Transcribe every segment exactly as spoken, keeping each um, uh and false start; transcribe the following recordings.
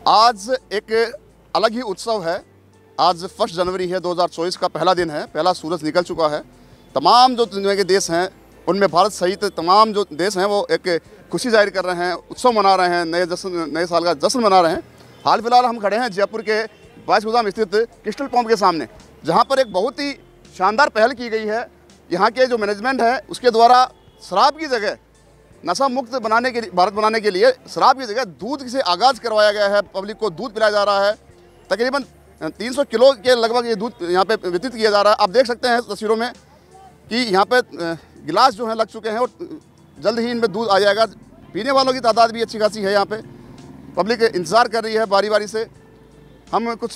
आज एक अलग ही उत्सव है। आज फर्स्ट जनवरी है, दो हज़ार चौबीस का पहला दिन है। पहला सूरज निकल चुका है। तमाम जो दुनिया के देश हैं उनमें भारत सहित तमाम जो देश हैं वो एक खुशी जाहिर कर रहे हैं, उत्सव मना रहे हैं, नए जश्न नए साल का जश्न मना रहे हैं। हाल फिलहाल हम खड़े हैं जयपुर के बाईस गोदाम स्थित क्रिस्टल पंप के सामने, जहाँ पर एक बहुत ही शानदार पहल की गई है। यहाँ के जो मैनेजमेंट है उसके द्वारा शराब की जगह नशा मुक्त बनाने के लिए, भारत बनाने के लिए शराब की जगह दूध से आगाज़ करवाया गया है। पब्लिक को दूध पिलाया जा रहा है। तकरीबन तीन सौ किलो के लगभग ये दूध यहाँ पे वितरित किया जा रहा है। आप देख सकते हैं तस्वीरों में कि यहाँ पे गिलास जो हैं लग चुके हैं और जल्द ही इनमें दूध आ जाएगा। पीने वालों की तादाद भी अच्छी खासी है। यहाँ पे पब्लिक इंतज़ार कर रही है बारी बारी से। हम कुछ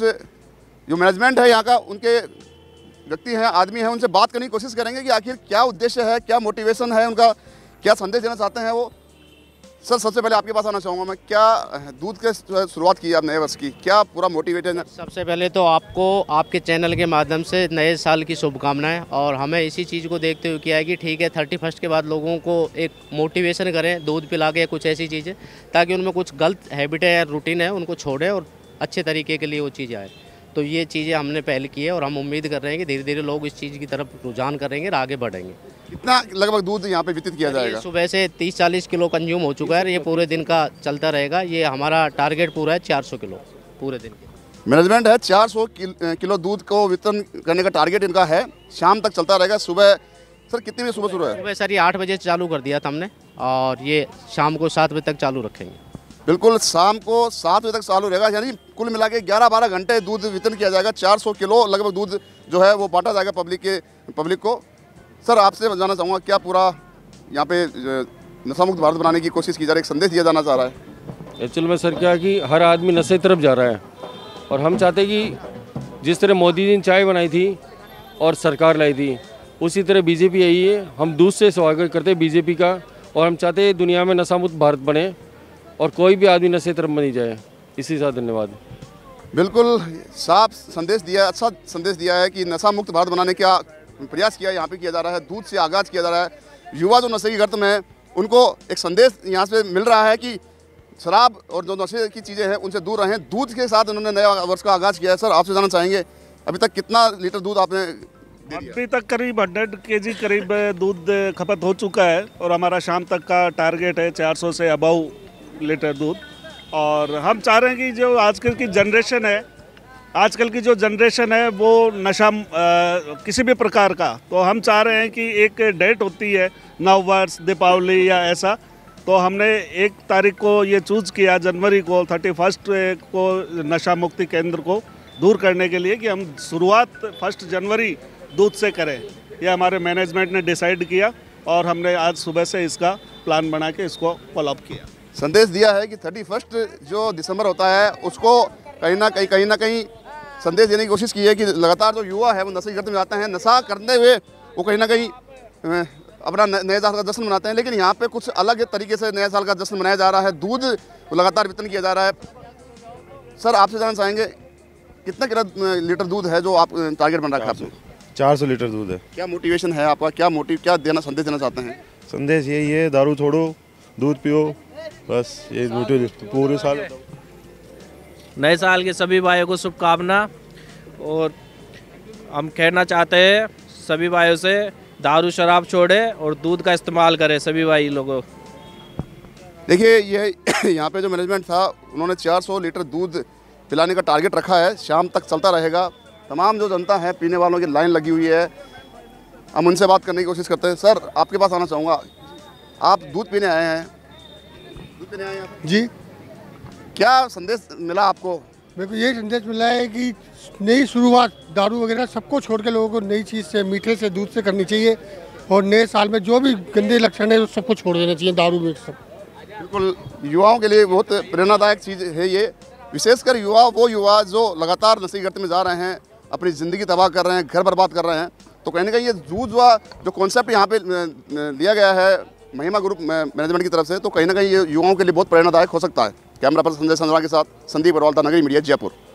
जो मैनेजमेंट है यहाँ का, उनके व्यक्ति हैं, आदमी हैं, उनसे बात करने की कोशिश करेंगे कि आखिर क्या उद्देश्य है, क्या मोटिवेशन है उनका, क्या संदेश देना चाहते हैं वो। सर, सबसे पहले आपके पास आना चाहूँगा मैं, क्या दूध के शुरुआत की आप नए वर्ष की, क्या पूरा मोटिवेशन है? सबसे पहले तो आपको आपके चैनल के माध्यम से नए साल की शुभकामनाएं। और हमें इसी चीज़ को देखते हुए किया है कि ठीक है, थर्टी फर्स्ट के बाद लोगों को एक मोटिवेशन करें दूध पिला के, कुछ ऐसी चीज़ें ताकि उनमें कुछ गलत हैबिट है या रूटीन है उनको छोड़ें और अच्छे तरीके के लिए वो चीज़ें आए। तो ये चीज़ें हमने पहले की है और हम उम्मीद कर रहे हैं कि धीरे धीरे लोग इस चीज़ की तरफ रुझान करेंगे और आगे बढ़ेंगे। कितना लगभग दूध यहाँ पे वितरित किया जाएगा? सुबह से तीस चालीस किलो कंज्यूम हो चुका है। ये पूरे दिन का चलता रहेगा। ये हमारा टारगेट पूरा है चार सौ किलो पूरे दिन के। मैनेजमेंट है चार सौ किलो दूध को वितरण करने का टारगेट इनका है। शाम तक चलता रहेगा। सुबह सर कितने बजे सुबह शुरू है? सुबह सर ये आठ बजे चालू कर दिया था हमने और ये शाम को सात बजे तक चालू रखेंगे। बिल्कुल, शाम को सात बजे तक चालू रहेगा। यानी कुल मिला के ग्यारह बारह घंटे दूध वितरण किया जाएगा। चार सौ किलो लगभग दूध जो है वो बांटा जाएगा पब्लिक के पब्लिक को। सर, आपसे जानना चाहूँगा, क्या पूरा यहाँ पे नशा मुक्त भारत बनाने की कोशिश की जा रही है, एक संदेश दिया जाना चाह रहा है? एक्चुअल में सर क्या कि हर आदमी नशे की तरफ जा रहा है और हम चाहते हैं कि जिस तरह मोदी जी ने चाय बनाई थी और सरकार लाई थी, उसी तरह बीजेपी आई है। हम दूध से स्वागत करते हैं बीजेपी का और हम चाहते हैं दुनिया में नशा मुक्त भारत बने और कोई भी आदमी नशे की तरफ बनी जाए। इसी साथ धन्यवाद। बिल्कुल साफ संदेश दिया, अच्छा संदेश दिया है कि नशा मुक्त भारत बनाने का प्रयास किया यहाँ पे किया जा रहा है। दूध से आगाज़ किया जा रहा है। युवा जो नशे की गर्त में है उनको एक संदेश यहाँ से मिल रहा है कि शराब और जो नशे की चीज़ें हैं उनसे दूर रहें। दूध के साथ उन्होंने नया वर्ष का आगाज़ किया है। सर, आपसे जानना चाहेंगे अभी तक कितना लीटर दूध आपने दे दिया? अभी तक करीब हंड्रेड के जी करीब दूध खपत हो चुका है और हमारा शाम तक का टारगेट है चार सौ से अबव लीटर दूध। और हम चाह रहे हैं कि जो आजकल की जनरेशन है आजकल की जो जनरेशन है वो नशा आ, किसी भी प्रकार का, तो हम चाह रहे हैं कि एक डेट होती है नव वर्ष, दीपावली या ऐसा, तो हमने एक तारीख को ये चूज़ किया जनवरी को, थर्टी फर्स्ट को नशा मुक्ति केंद्र को दूर करने के लिए कि हम शुरुआत फर्स्ट जनवरी दूध से करें। ये हमारे मैनेजमेंट ने डिसाइड किया और हमने आज सुबह से इसका प्लान बना के इसको फॉलोअप किया। संदेश दिया है कि थर्टी फर्स्ट जो दिसंबर होता है उसको कहीं ना कहीं कहीं ना कहीं संदेश देने की कोशिश की है कि लगातार जो युवा है वो नशे की गर्त में जाते हैं। नशा करते हुए वो कहीं ना कहीं अपना नए साल का जश्न मनाते हैं, लेकिन यहाँ पे कुछ अलग तरीके से नए साल का जश्न मनाया जा रहा है। दूध लगातार वितरण किया जा रहा है। सर, आपसे जानना चाहेंगे कितना कितना लीटर दूध है जो आप टारगेट बन रखा है आपने? चार सौ लीटर दूध है। क्या मोटिवेशन है आपका, क्या मोटिव क्या देना संदेश देना चाहते हैं? संदेश यही है, दारू छोड़ो, दूध पियो, बस ये मोटिव पूरे साल। नए साल के सभी भाइयों को शुभकामना। और हम कहना चाहते हैं सभी भाइयों से दारू शराब छोड़े और दूध का इस्तेमाल करें सभी भाई लोगों। देखिए, ये यहाँ पे जो मैनेजमेंट था उन्होंने चार सौ लीटर दूध पिलाने का टारगेट रखा है। शाम तक चलता रहेगा। तमाम जो जनता है पीने वालों की लाइन लगी हुई है। हम उनसे बात करने की कोशिश करते हैं। सर, आपके पास आना चाहूँगा, आप दूध पीने आए हैं दूध पीने आए हैं आप? जी। क्या संदेश मिला आपको? मेरे को यही संदेश मिला है कि नई शुरुआत दारू वगैरह सबको छोड़ के लोगों को नई चीज़ से, मीठे से, दूध से करनी चाहिए और नए साल में जो भी गंदे लक्षण है सबको छोड़ देना चाहिए, दारू मीठ सब। बिल्कुल, युवाओं के लिए बहुत प्रेरणादायक चीज़ है ये। विशेषकर युवा, वो युवा जो लगातार नशे की गर्त में जा रहे हैं, अपनी ज़िंदगी तबाह कर रहे हैं, घर बर्बाद कर रहे हैं। तो कहीं ना कहीं ये दूध जो कॉन्सेप्ट यहाँ पे लिया गया है महिमा ग्रुप मैनेजमेंट की तरफ से, तो कहीं ना कहीं ये युवाओं के लिए बहुत प्रेरणादायक हो सकता है। कैमरा पर्सन संजय संजरा के साथ संदीप अग्रवाल, नगरी मीडिया, जयपुर।